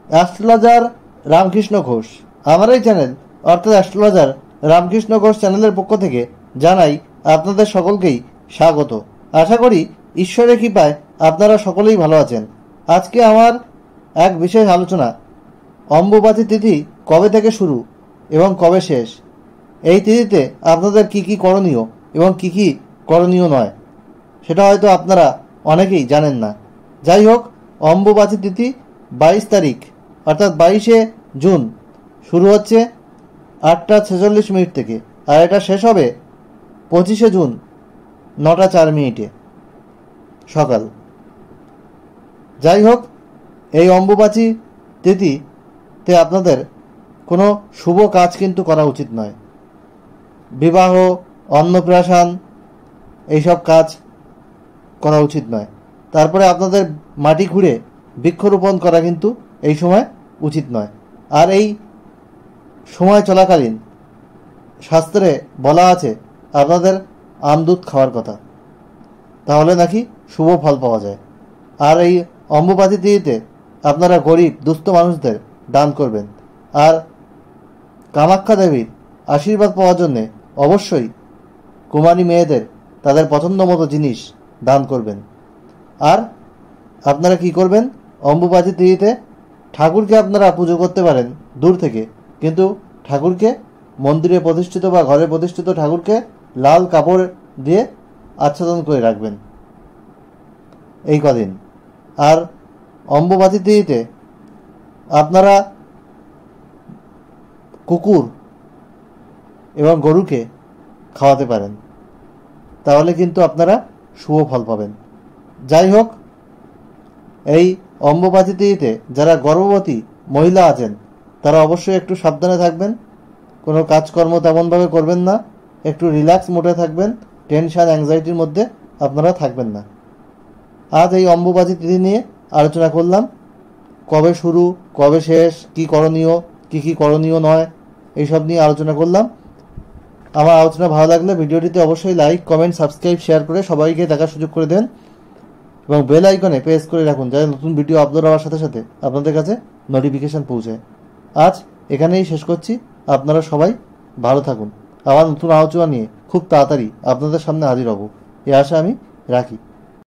Astrologer Ramakrishna Ghosh. আমার এই channel অর্থাৎ অ্যাস্ট্রোলজার রামকৃষ্ণ ঘোষ চ্যানেলের পক্ষ থেকে জানাই আপনাদের সকলকেই স্বাগত। আশা করি ঈশ্বরের কৃপায় আপনারা সকলেই ভালো আছেন। আজকে আমার এক বিশেষ আলোচনা, অম্বুবাচী তিথি কবে থেকে শুরু এবং কবে শেষ, এই তিথিতে আপনাদের কি কি করণীয় এবং কি কি করণীয় নয় সেটা হয়তো আপনারা অনেকেই জানেন না। যাই হোক, অম্বুবাচী তিথি 22 তারিখ অর্থাৎ 22শে জুন শুরু হচ্ছে 8:46 থেকে, আর এটা শেষ হবে 25শে জুন 9:04 সকাল। যাই হোক, এই অম্বুবাচী তিথিতে আপনাদের কোনো শুভ কাজ কিন্তু করা উচিত নয়। বিবাহ, অন্নপ্রাশন এইসব কাজ করা উচিত নয়। তারপরে আপনাদের মাটি খুঁড়ে বৃক্ষরোপণ করা কিন্তু এই সময় উচিত নয়। আর এই সময় চলাকালীন শাস্ত্রে বলা আছে আপনাদের আমদুধ খাওয়ার কথা, তাহলে নাকি শুভ ফল পাওয়া যায়। আর এই অম্বুবাচী তিথিতে আপনারা গরিব দুস্থ মানুষদের দান করবেন। আর কামাখ্যা দেবীর আশীর্বাদ পাওয়ার জন্যে অবশ্যই কুমারী মেয়েদের তাদের পছন্দ মতো জিনিস দান করবেন। আর আপনারা কি করবেন, অম্বুবাচী তিথিতে ঠাকুরকে আপনারা পুজো করতে পারেন দূর থেকে, কিন্তু ঠাকুরকে মন্দিরে প্রতিষ্ঠিত বা ঘরে প্রতিষ্ঠিত ঠাকুরকে লাল কাপড় দিয়ে আচ্ছাদন করে রাখবেন এই কদিন। আর অম্বুবাচী তিথিতে আপনারা কুকুর এবং গরুকে খাওয়াতে পারেন, তাহলে কিন্তু আপনারা শুভ ফল পাবেন। যাই হোক, এই অম্বুবাচী তিথিতে যারা গর্ভবতী মহিলা আছেন তারা অবশ্যই একটু সাবধানে থাকবেন, কোনো কাজকর্ম তেমনভাবে করবেন না, একটু রিল্যাক্স মোডে থাকবেন, টেনশন অ্যাংজাইটির মধ্যে আপনারা থাকবেন না। আজ এই অম্বুবাচী তিথি নিয়ে আলোচনা করলাম, কবে শুরু কবে শেষ, কি করণীয় কি করণীয় নয়, এইসব নিয়ে আলোচনা করলাম। আমার আলোচনা ভালো লাগলে ভিডিওটিতে অবশ্যই লাইক, কমেন্ট, সাবস্ক্রাইব, শেয়ার করে সবাইকে দেখার সুযোগ করে দেন এবং বেল আইকনে প্রেস করে রাখুন, যাতে নতুন ভিডিও আপলোড হওয়ার সাথে সাথে আপনাদের কাছে নোটিফিকেশান পৌঁছায়। আজ এখানেই শেষ করছি। আপনারা সবাই ভালো থাকুন। আবার নতুন আলোচনা নিয়ে খুব তাড়াতাড়ি আপনাদের সামনে হাজির হব, এই আশা আমি রাখি।